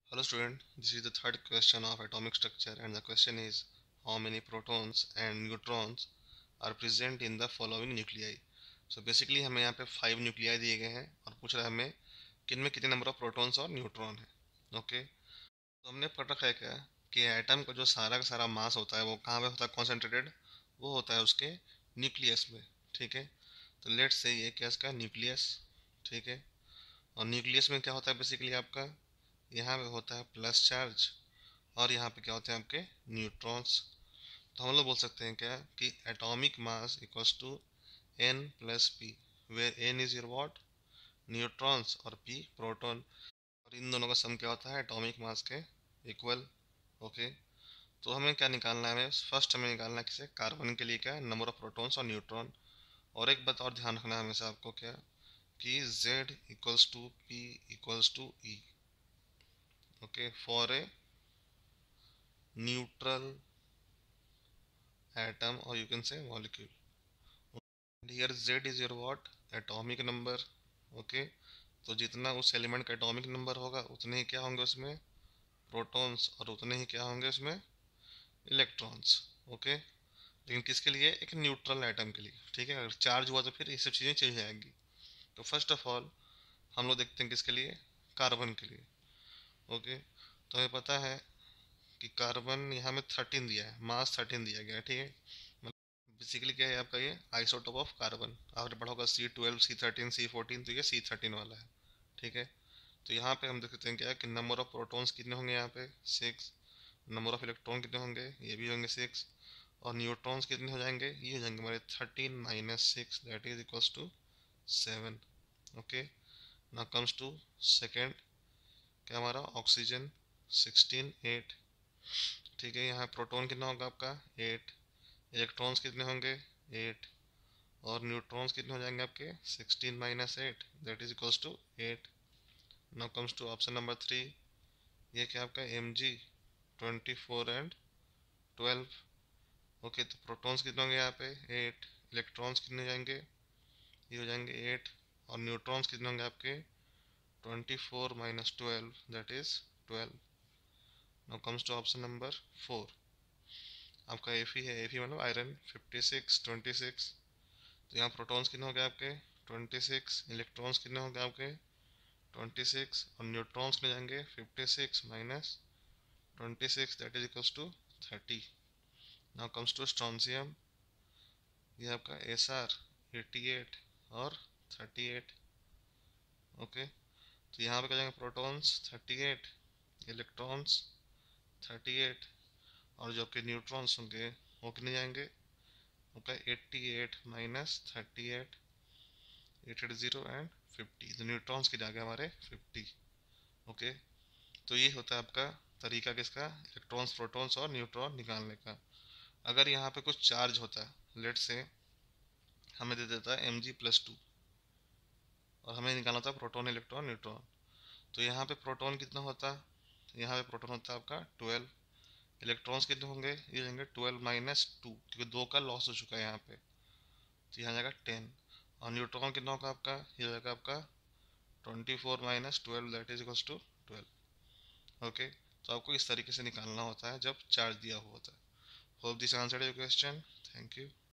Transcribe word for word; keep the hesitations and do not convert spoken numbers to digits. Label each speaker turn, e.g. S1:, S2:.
S1: Hello student, this is the third question of atomic structure and the question is how many protons and neutrons are present in the following nuclei. So basically हमें यहाँ पे five nuclei दिए गए हैं और पूछ रहा है हमें किन में कितने नंबर ऑफ प्रोटॉन्स और न्यूट्रॉन है. ओके, तो हमने पढ़ रखा है क्या कि एटम का जो सारा का सारा मास होता है वो कहाँ पे होता है कॉन्सेंट्रेटेड, वो होता है उसके न्यूक्लियस में. ठीक है, तो लेट्स से ये क्या इसका न्यूक्लियस. ठीक है, और न्यूक्लियस में क्या होता है बेसिकली आपका, यहाँ पे होता है प्लस चार्ज और यहाँ पे क्या होते हैं आपके न्यूट्रॉन्स. तो हम लोग बोल सकते हैं क्या कि atomic mass equals to N plus P, where N is your what, neutrons, और पी प्रोटॉन. और इन दोनों का सम क्या होता है एटॉमिक मास के इक्वल. ओके, तो हमें क्या निकालना है, हमें फर्स्ट हमें निकालना है किसे, कार्बन के लिए क्या है नंबर ऑफ प्रोटॉन्स और न्यूट्रॉन. और एक बात और ध्यान रखना है हमेशा आपको क्या कि Z equals to P equals to E. Okay, for a neutral atom or you can say molecule. And here Z is your what, atomic number. Okay, तो जितना उस एलिमेंट का एटॉमिक नंबर होगा उतने ही क्या होंगे उसमें प्रोटॉन्स और उतने ही क्या होंगे उसमें इलेक्ट्रॉन्स. ओके, लेकिन किसके लिए, एक न्यूट्रल एटम के लिए. ठीक है, अगर चार्ज हुआ तो फिर ये सब चीज़ें चेंज हो जाएंगी. तो फर्स्ट ऑफ ऑल हम लोग देखते हैं किसके लिए, कार्बन के लिए. ओके, तो हमें पता है कि कार्बन यहाँ में थर्टीन दिया है, मास थर्टीन दिया गया है. ठीक है, बेसिकली क्या है आपका ये आइसोटोप ऑफ कार्बन. आपने पढ़ा होगा C twelve, C thirteen, C fourteen, तो ये सी थर्टीन वाला है. ठीक है, तो यहाँ पे हम देख सकते हैं क्या कि नंबर ऑफ प्रोटॉन्स कितने होंगे यहाँ पे सिक्स, नंबर ऑफ इलेक्ट्रॉन कितने होंगे, ये भी होंगे सिक्स, और न्यूट्रॉन्स कितने हो जाएंगे, ये हो जाएंगे हमारे thirteen minus six that is equals to seven. Okay, now comes to second, क्या हमारा ऑक्सीजन सिक्सटीन एट. ठीक है, यहाँ प्रोटॉन कितना होगा आपका एट, इलेक्ट्रॉन्स कितने होंगे एट, और न्यूट्रॉन्स कितने हो जाएंगे आपके sixteen minus eight that is equals to eight. Now comes to option number three, ये क्या आपका M G twenty four and twelve. Okay, तो प्रोटॉन्स कितने होंगे यहाँ पे एट, इलेक्ट्रॉन्स कितने हो जाएंगे, ये हो जाएंगे एट, और न्यूट्रॉन्स कितने होंगे आपके twenty four minus twelve that is twelve. Now comes to option number four, आपका एफ ही है, एफ ही मतलब iron fifty six twenty six. तो यहाँ प्रोटॉन्स कितने हो गए आपके ट्वेंटी सिक्स, इलेक्ट्रॉन्स कितने हो गए आपके ट्वेंटी सिक्स, और न्यूट्रॉन्स कितने जाएंगे fifty six minus twenty six that is equals to thirty. Now comes to strontium, ये आपका एस आर एटी एट और थर्टी एट. ओके, तो यहाँ पे क्या जाएंगे protons thirty eight, electrons thirty eight, और जो आपके न्यूट्रॉन्स होंगे वो कितने जाएंगे, okay eighty eight minus thirty eight, eight eight zero and fifty. तो न्यूट्रॉन्स के जाएंगे हमारे फिफ्टी. ओके, तो ये होता है आपका तरीका किसका, इलेक्ट्रॉन्स प्रोटॉन्स और न्यूट्रॉन निकालने का. अगर यहाँ पे कुछ चार्ज होता है, लेट से हमें दे देता है एम जी प्लस टू, और हमें निकालना होता है प्रोटॉन इलेक्ट्रॉन न्यूट्रॉन. तो यहाँ पे प्रोटॉन कितना होता है, यहाँ पे प्रोटॉन होता है आपका ट्वेल्व, इलेक्ट्रॉन्स कितने होंगे, ये होंगे ट्वेल्व माइनस टू क्योंकि दो का लॉस हो चुका है यहाँ पे, तो यहाँ जाएगा टेन. और न्यूट्रॉन कितना होगा आपका, ये जाएगा आपका twenty four minus twelve that is equals to twelve. Okay, तो आपको इस तरीके से निकालना होता है जब चार्ज दिया हुआ होता है. Hope this answer your question. Thank you.